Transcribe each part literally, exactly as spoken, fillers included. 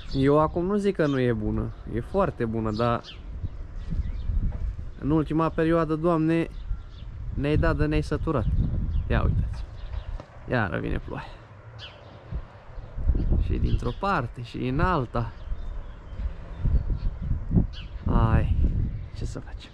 Eu acum nu zic că nu e bună, e foarte bună, dar în ultima perioadă, Doamne, ne-ai dat de ne-ai săturat. Ia uitați, iară vine ploaia. Și dintr-o parte și în alta. Ai, ce să facem?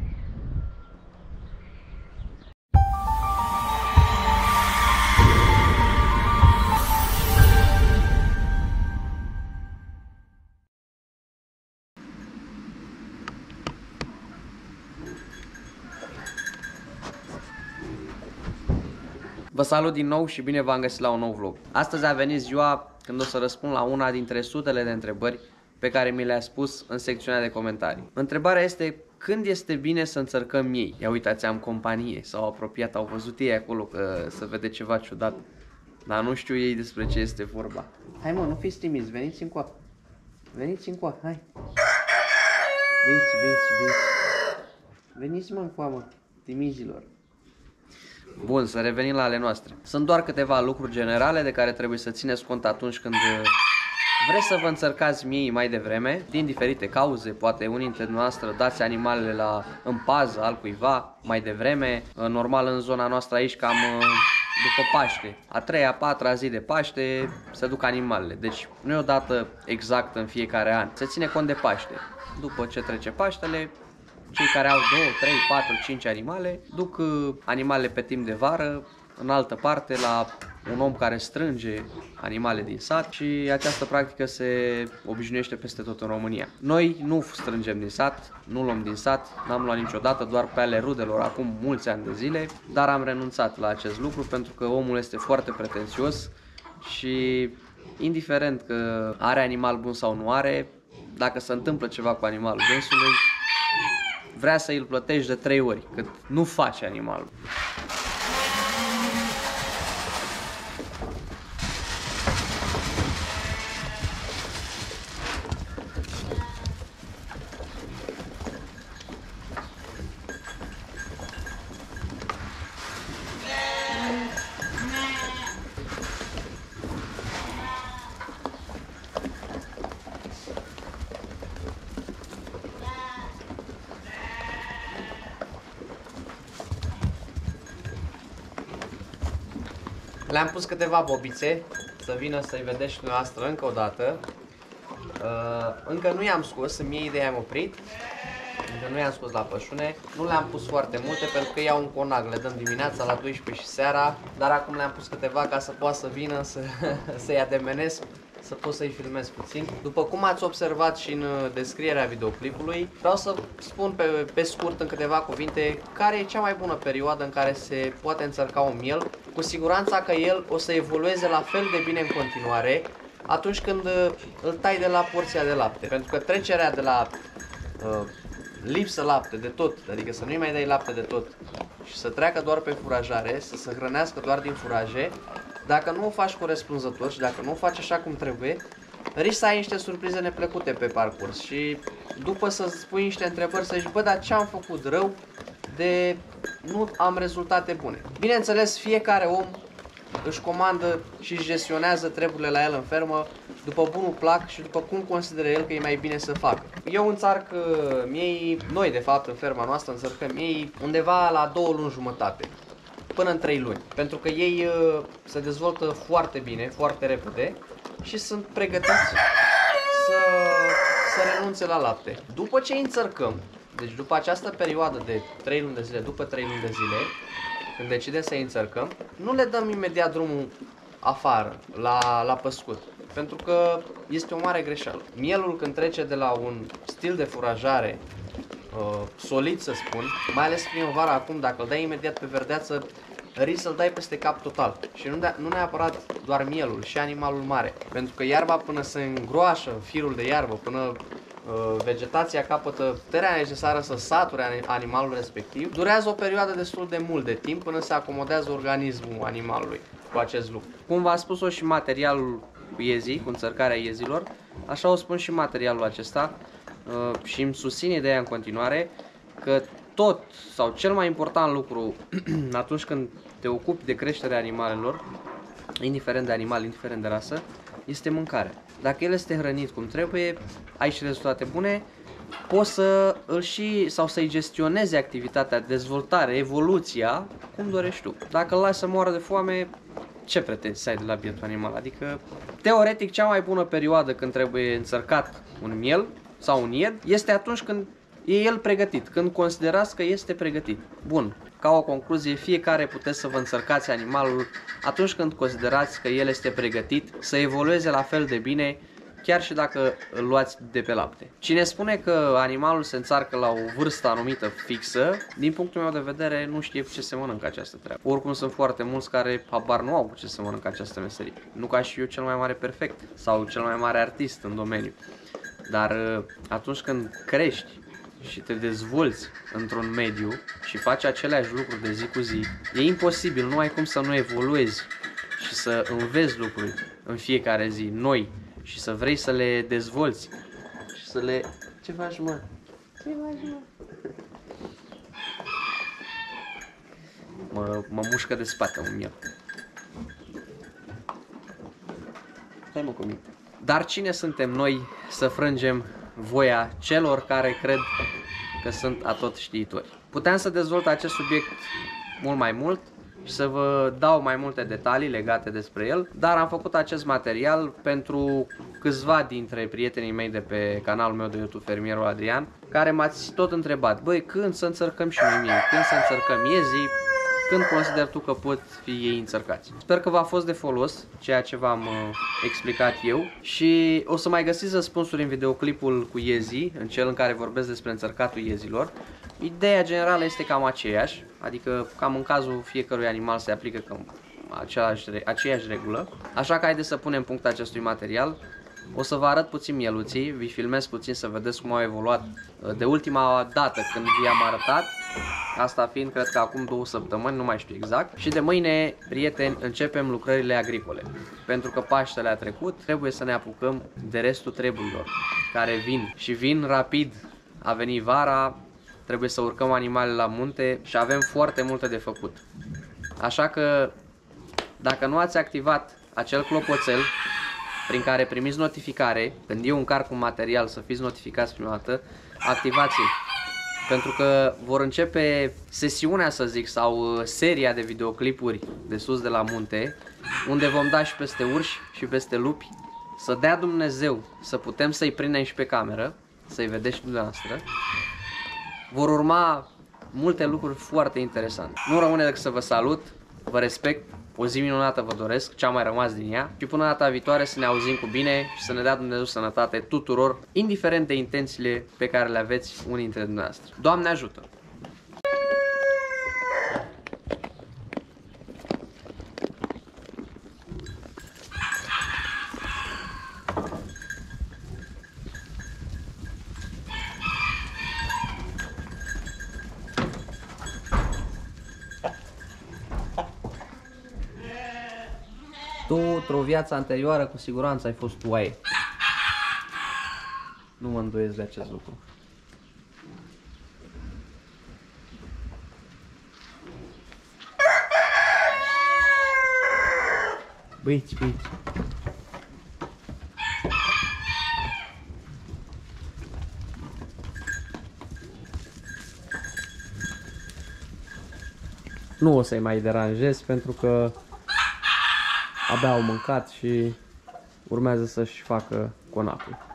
Vă salut din nou și bine v-am găsit la un nou vlog. Astăzi a venit ziua când o să răspund la una dintre sutele de întrebări pe care mi le-a spus în secțiunea de comentarii. Întrebarea este: când este bine să înțărcăm miei? Ia uitați, am companie, s-au apropiat, au văzut ei acolo că se vede ceva ciudat. Dar nu știu ei despre ce este vorba. Hai mă, nu fiți timizi, veniți încoa. Veniți încoa, hai. Veniți, veniți, veniți. Veniți mă încoa, mă, timizilor. Bun, să revenim la ale noastre. Sunt doar câteva lucruri generale de care trebuie să țineți cont atunci când vreți să vă înțărcați miei mai devreme, din diferite cauze. Poate unii dintre noastre dați animalele la, în pază al cuiva mai devreme. Normal în zona noastră aici cam după Paște, a treia, a patra zi de Paște se duc animalele. Deci nu e o dată exactă în fiecare an, se ține cont de Paște. După ce trece Paștele, cei care au două, trei, patru, cinci animale duc uh, animalele pe timp de vară în altă parte la un om care strânge animale din sat și această practică se obișnuiește peste tot în România. Noi nu strângem din sat, nu luăm din sat, n-am luat niciodată, doar pe ale rudelor acum mulți ani de zile, dar am renunțat la acest lucru pentru că omul este foarte pretențios și indiferent că are animal bun sau nu are, dacă se întâmplă ceva cu animalul dânsului, vrea să îl plătești de trei ori cât nu face animalul. Le-am pus câteva bobițe, să vină să-i vedeți și dumneavoastră încă o dată. Uh, încă nu i-am scos, în mie ideea am oprit. Încă nu i-am scos la pășune. Nu le-am pus foarte multe pentru că iau un conag, le dăm dimineața la douăsprezece și seara. Dar acum le-am pus câteva ca să poată să vină, să, să-i ademenesc, să pot să-i filmez puțin. După cum ați observat și în descrierea videoclipului, vreau să spun pe, pe scurt în câteva cuvinte care e cea mai bună perioadă în care se poate înțărca un miel, cu siguranța că el o să evolueze la fel de bine în continuare atunci când îl tai de la porția de lapte. Pentru că trecerea de la uh, lipsă lapte de tot, adică să nu-i mai dai lapte de tot și să treacă doar pe furajare, să se hrănească doar din furaje, dacă nu o faci corespunzător și dacă nu o faci așa cum trebuie, risci să ai niște surprize neplăcute pe parcurs și după să-ți pui niște întrebări, să zici: bă, dar ce am făcut rău de nu am rezultate bune? Bineînțeles, fiecare om își comandă și își gestionează treburile la el în fermă după bunul plac și după cum consideră el că e mai bine să facă. Eu înțarc uh, miei, noi de fapt în ferma noastră înțărcăm miei undeva la două luni jumătate până în trei luni, pentru că ei uh, se dezvoltă foarte bine, foarte repede și sunt pregătiți să, să renunțe la lapte. După ce îi înțărcăm, deci după această perioadă de trei luni de zile, după trei luni de zile, când decidem să îi înțărcăm, nu le dăm imediat drumul afară, la, la păscut, pentru că este o mare greșeală. Mielul, când trece de la un stil de furajare uh, solid, să spun, mai ales primăvara acum, dacă îl dai imediat pe verdeață, risc să-l dai peste cap total. Și nu, de, nu neapărat doar mielul, și animalul mare. Pentru că iarba, până se îngroașă firul de iarbă, până uh, vegetația capătă puterea necesară să sature animalul respectiv, durează o perioadă destul de mult de timp până se acomodează organismul animalului cu acest lucru. Cum v-a spus-o și materialul cu iezii, cu înțărcarea iezilor, așa o spun și materialul acesta uh, și îmi susțin ideea în continuare că tot sau cel mai important lucru atunci când te ocupi de creșterea animalelor, indiferent de animal, indiferent de rasă, este mâncarea. dacă el este hrănit cum trebuie, ai și rezultate bune, poți să îl și, sau să-i gestionezi activitatea, dezvoltare, evoluția, cum dorești tu. Dacă îl lași să moară de foame, ce pretenții să ai de la bietul animal? Adică, teoretic, cea mai bună perioadă când trebuie înțărcat un miel sau un ied este atunci când e el pregătit, când considerați că este pregătit. Bun, ca o concluzie, fiecare puteți să vă înțărcați animalul atunci când considerați că el este pregătit să evolueze la fel de bine, chiar și dacă îl luați de pe lapte. Cine spune că animalul se înțarcă la o vârstă anumită fixă, din punctul meu de vedere, nu știe cu ce se mănâncă această treabă. Oricum sunt foarte mulți care habar nu au cu ce se mănâncă această meserie. Nu ca și eu cel mai mare perfect sau cel mai mare artist în domeniu. Dar atunci când crești și te dezvolți într-un mediu și faci aceleași lucruri de zi cu zi, e imposibil, nu ai cum să nu evoluezi și să înveți lucruri în fiecare zi, noi, și să vrei să le dezvolți și să le... Ce faci, mă? Ce faci, mă? Mă, mă mușcă de spate un miel. Stai, mă, cu mine. Dar cine suntem noi să frângem voia celor care cred că sunt atot știitori? Puteam să dezvolt acest subiect mult mai mult și să vă dau mai multe detalii legate despre el, dar am făcut acest material pentru câțiva dintre prietenii mei de pe canalul meu de YouTube, Fermierul Adrian, care m-ați tot întrebat: băi, când să înțărcăm și noi miei, când să înțărcăm iezii, când consider tu că pot fi ei înțărcați. Sper că v-a fost de folos ceea ce v-am uh, explicat eu și o să mai găsiți răspunsuri în videoclipul cu iezii, în cel în care vorbesc despre înțărcatul iezilor. Ideea generală este cam aceeași, adică cam în cazul fiecărui animal se aplică cam aceeași, aceeași regulă. Așa că haideți să punem punct acestui material. O să vă arăt puțin mieluții, vi filmez puțin să vedeți cum au evoluat de ultima dată când vi-am arătat. Asta fiind, cred că acum două săptămâni, nu mai știu exact. Și de mâine, prieteni, începem lucrările agricole. Pentru că Paștele a trecut, trebuie să ne apucăm de restul treburilor care vin. Și vin rapid, a venit vara, trebuie să urcăm animalele la munte și avem foarte multe de făcut. Așa că, dacă nu ați activat acel clopoțel prin care primiți notificare, când eu încarc un material să fiți notificați prima dată, activați-l. Pentru că vor începe sesiunea, să zic, sau seria de videoclipuri de sus de la munte, unde vom da și peste urși și peste lupi, să dea Dumnezeu să putem să-i prindem și pe cameră, să-i vedeți și dumneavoastră. Vor urma multe lucruri foarte interesante. Nu rămâne decât să vă salut, vă respect, o zi minunată vă doresc, ce-a mai rămas din ea, și până data viitoare să ne auzim cu bine și să ne dea Dumnezeu sănătate tuturor, indiferent de intențiile pe care le aveți unii dintre dumneavoastră. Doamne ajută! Tu, într-o viață anterioară, cu siguranță ai fost oaie. Nu mă îndoiesc de acest lucru. Băiți, băiți. Nu o să-i mai deranjez pentru că abia au mâncat și urmează să-și facă conacul.